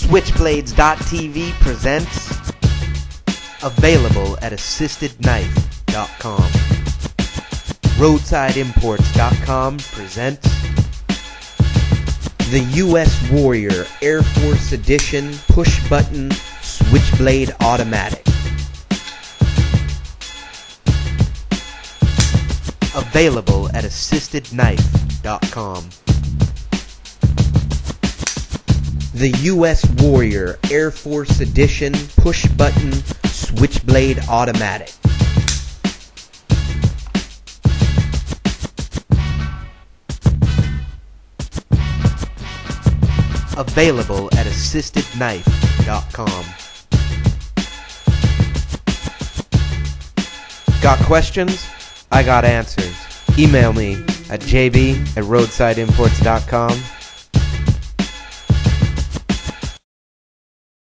Switchblades.tv presents available at assistedknife.com. RoadsideImports.com presents the U.S. Warrior Air Force Edition push-button Switchblade automatic. Available at assistedknife.com. The U.S. Warrior Air Force Edition push-button Switchblade automatic. Available at assistedknife.com. Got questions? I got answers. Email me at jb@roadsideimports.com.